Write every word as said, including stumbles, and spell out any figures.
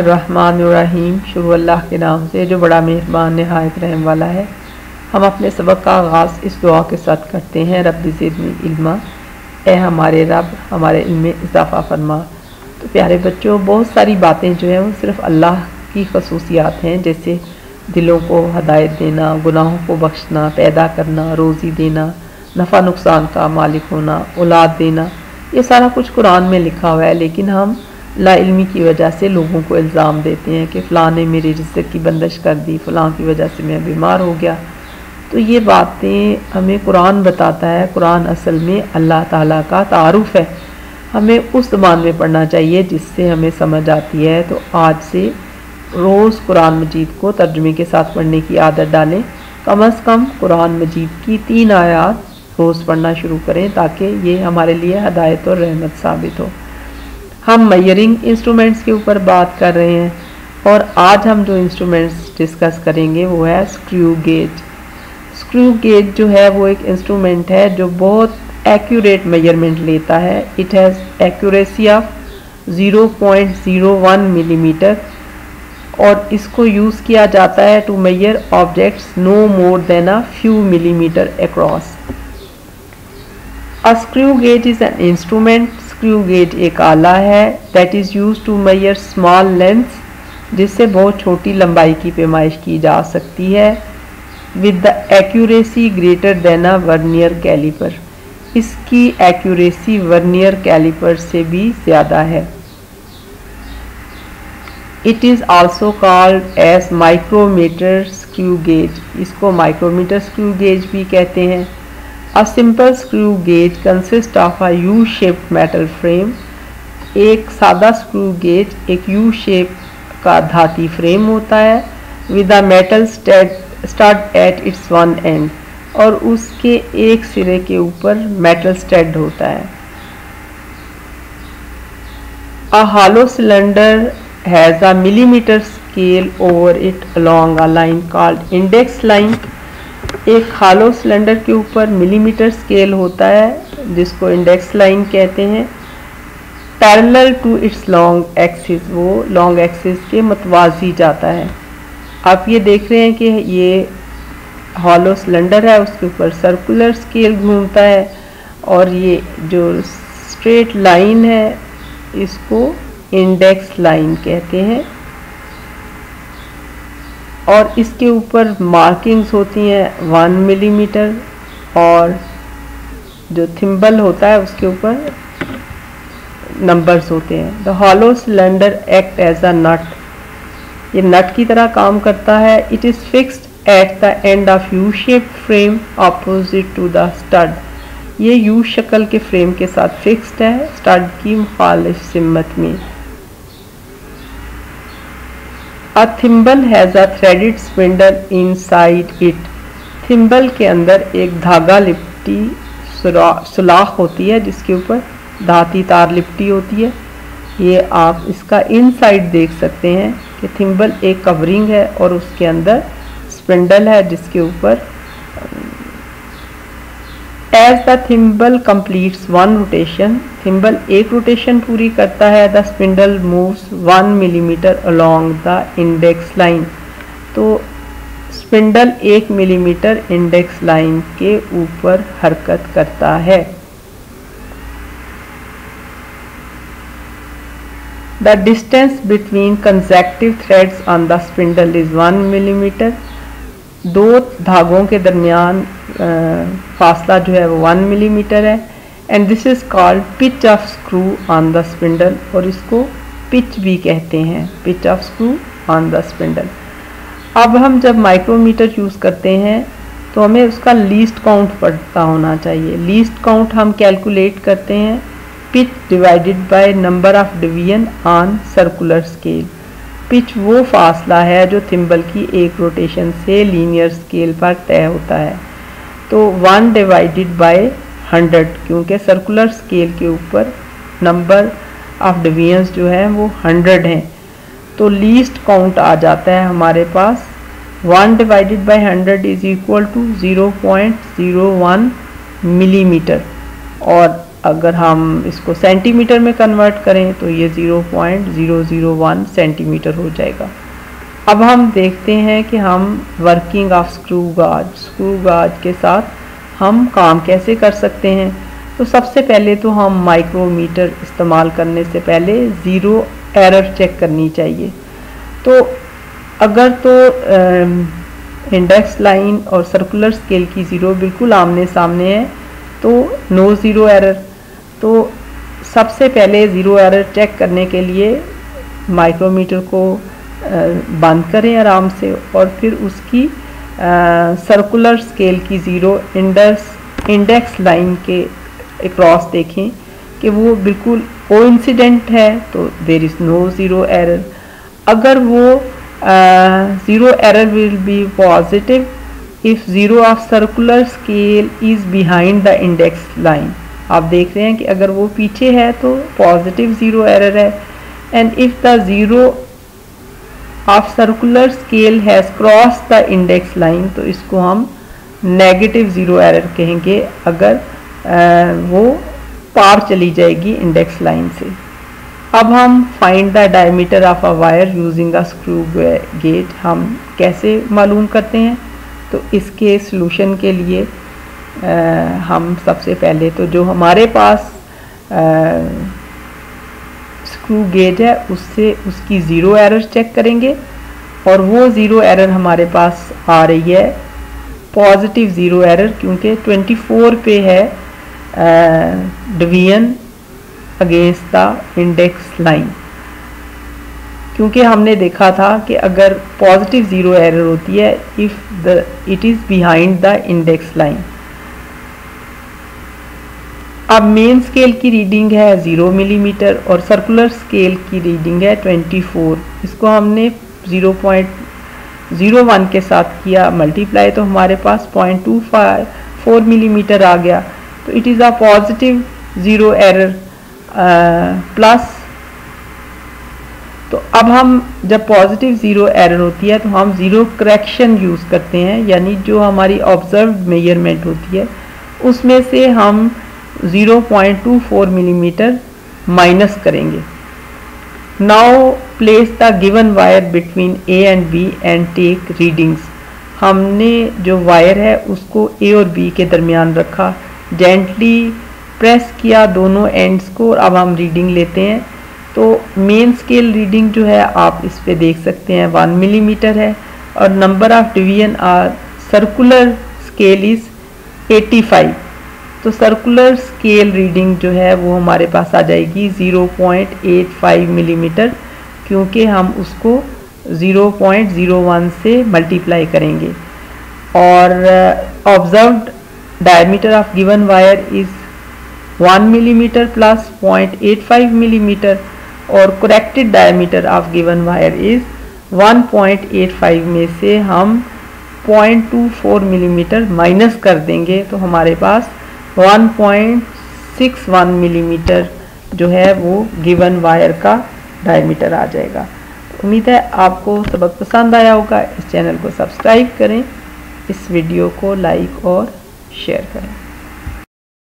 रहमानुर्रहीम। शुरू अल्लाह के नाम से जो बड़ा मेहरबान नहायत रहम वाला है। हम अपने सबक का आगाज़ इस दुआ के साथ करते हैं, रब्बि ज़िदनी इल्मा, ए हमारे रब हमारे इल्म में इजाफ़ा फरमा। तो प्यारे बच्चों, बहुत सारी बातें जो हैं वो सिर्फ़ अल्लाह की खसूसियात हैं, जैसे दिलों को हदायत देना, गुनाहों को बख्शना, पैदा करना, रोज़ी देना, नफ़ा नुकसान का मालिक होना, औलाद देना, ये सारा कुछ कुरान में लिखा हुआ है। लेकिन हम लाइल्मी की वजह से लोगों को इल्ज़ाम देते हैं कि फ़लाँ ने मेरी रिज़्क़ की बंदिश कर दी, फ़लाँ की वजह से मैं बीमार हो गया। तो ये बातें हमें कुरान बताता है। कुरान असल में अल्लाह ताला का तारुफ़ है। हमें उस ज़बान में पढ़ना चाहिए जिससे हमें समझ आती है। तो आज से रोज़ कुरान मजीद को तर्जुमे के साथ पढ़ने की आदत डालें। कम अज़ कम कुरान मजीद की तीन आयात रोज़ पढ़ना शुरू करें, ताकि ये हमारे लिए हदायत और रहमत साबित हो। हम मेजरिंग इंस्ट्रूमेंट्स के ऊपर बात कर रहे हैं और आज हम जो इंस्ट्रूमेंट्स डिस्कस करेंगे वो है स्क्रू गेज। स्क्रू गेज जो है वो एक इंस्ट्रूमेंट है जो बहुत एक्यूरेट मेजरमेंट लेता है। It has accuracy of zero point zero one millimetre और इसको यूज़ किया जाता है to measure objects no more than a few millimetre across. A screw gauge is an instrument. Screw gauge एक आला है that is used to measure small lengths, जिससे बहुत छोटी लंबाई की पैमाइश की जा सकती है, with the accuracy greater than a vernier calliper. इसकी एक्यूरेसी वर्नियर कैलिपर से भी ज़्यादा है। It is also called as micrometer screw gauge. इसको माइक्रोमीटर स्क्रू गेज भी कहते हैं। A simple screw gauge consists of a U-shaped metal frame। एक सादा स्क्रू गेज एक U शेप का धाती फ्रेम होता है, with a metal stud stud at its one end, और उसके एक सिरे के ऊपर मेटल स्टड होता है। A hollow cylinder has a millimeter scale over it along a line called index line। एक हालो सिलेंडर के ऊपर मिलीमीटर स्केल होता है जिसको इंडेक्स लाइन कहते हैं। Parallel to its long axis, वो लॉन्ग एक्सिस के मतवाजी जाता है। आप ये देख रहे हैं कि ये हॉलो सिलेंडर है, उसके ऊपर सर्कुलर स्केल घूमता है और ये जो स्ट्रेट लाइन है इसको इंडेक्स लाइन कहते हैं। और इसके ऊपर मार्किंग्स होती हैं वन मिलीमीटर और जो थिम्बल होता है उसके ऊपर नंबर्स होते हैं। The hollow cylinder act as a nut. ये नट की तरह काम करता है। It is fixed at the end of U shape frame opposite to the stud. ये यू शक्ल के फ्रेम के साथ फिक्स्ड है स्टड की मुखालिफ सिमत में। A thimble has a threaded spindle inside it। Thimble के अंदर एक धागा लिपटी सुलाख होती है जिसके ऊपर धाती तार लिपटी होती है। ये आप इसका इनसाइड देख सकते हैं कि थिम्बल एक कवरिंग है और उसके अंदर स्पिंडल है जिसके ऊपर as the thimble completes one rotation. Thimble एक रोटेशन पूरी करता है। The spindle moves one millimetre along the index line. तो स्पिंडल एक मिलीमीटर इंडेक्स लाइन के ऊपर हरकत करता है। The distance between consecutive threads on the spindle is one millimetre. दो धागों के दरमियान फासला जो है वो वन मिलीमीटर है। And this is called pitch of screw on the spindle, और इसको पिच भी कहते हैं, pitch of screw on the spindle. अब हम जब माइक्रोमीटर यूज़ करते हैं तो हमें उसका लीस्ट काउंट पता होना चाहिए। लीस्ट काउंट हम कैलकुलेट करते हैं pitch divided by number of division on circular scale. Pitch वो फासला है जो थिम्बल की एक रोटेशन से लीनियर स्केल पर तय होता है। तो वन डिवाइडेड बाय हंड्रेड, क्योंकि सर्कुलर स्केल के ऊपर नंबर ऑफ डिवीजन्स जो है वो हंड्रेड हैं, तो लीस्ट काउंट आ जाता है हमारे पास। One divided by hundred is equal to zero point zero one millimetre और अगर हम इसको सेंटीमीटर में कन्वर्ट करें तो ये zero point zero zero one centimetre हो जाएगा। अब हम देखते हैं कि हम working of screw gauge screw gauge के साथ हम काम कैसे कर सकते हैं। तो सबसे पहले तो हम माइक्रोमीटर इस्तेमाल करने से पहले ज़ीरो एरर चेक करनी चाहिए। तो अगर तो इंडेक्स लाइन और सर्कुलर स्केल की ज़ीरो बिल्कुल आमने सामने है तो नो ज़ीरो एरर। तो सबसे पहले ज़ीरो एरर चेक करने के लिए माइक्रोमीटर को बंद करें आराम से और फिर उसकी सर्कुलर स्केल की ज़ीरो इंडेक्स इंडेक्स लाइन के अक्रॉस देखें कि वो बिल्कुल कोइंसिडेंट है तो there is no zero error. अगर वो zero error will be positive if zero of circular scale is behind the index line. आप देख रहे हैं कि अगर वो पीछे है तो पॉजिटिव ज़ीरो एरर है। And if the zero of circular scale has cross the index line तो इसको हम नेगेटिव ज़ीरो एरर कहेंगे अगर आ, वो पार चली जाएगी इंडेक्स लाइन से। अब हम find the diameter of a wire using a screw gauge हम कैसे मालूम करते हैं। तो इसके सलूशन के लिए आ, हम सबसे पहले तो जो हमारे पास स्क्रू गेज है उससे उसकी ज़ीरो एरर चेक करेंगे और वो ज़ीरो एरर हमारे पास आ रही है पॉजिटिव ज़ीरो एरर क्योंकि ट्वेंटी फोर पे है division against the index line. क्योंकि हमने देखा था कि अगर पॉजिटिव ज़ीरो एरर होती है if the it is behind the index line. अब मेन स्केल की रीडिंग है ज़ीरो मिलीमीटर और सर्कुलर स्केल की रीडिंग है ट्वेंटी फोर। इसको हमने ज़ीरो पॉइंट ज़ीरो वन के साथ किया मल्टीप्लाई तो हमारे पास point two five four millimetre आ गया। तो it is a positive zero error plus. तो अब हम जब पॉजिटिव ज़ीरो एरर होती है तो हम ज़ीरो करेक्शन यूज़ करते हैं, यानी जो हमारी ऑब्जर्व्ड मेजरमेंट होती है उसमें से हम zero point two four millimetre minus करेंगे। Now place the given wire between A and B and take readings. हमने जो वायर है उसको ए और बी के दरमियान रखा, जेंटली प्रेस किया दोनों एंड्स को और अब हम रीडिंग लेते हैं। तो मेन स्केल रीडिंग जो है आप इस पे देख सकते हैं वन मिलीमीटर है और number of division are circular scale is eighty five. तो सर्कुलर स्केल रीडिंग जो है वो हमारे पास आ जाएगी zero point eight five millimetre क्योंकि हम उसको ज़ीरो पॉइंट ज़ीरो वन से मल्टीप्लाई करेंगे। और observed diameter of given wire is one millimetre plus point eight five millimetre और corrected diameter of given wire is one point eight five में से हम point two four millimetre minus कर देंगे तो हमारे पास one point six one millimetre जो है वो गिवन वायर का डायमीटर आ जाएगा। तो उम्मीद है आपको सबक पसंद आया होगा। इस चैनल को सब्सक्राइब करें, इस वीडियो को लाइक और शेयर करें।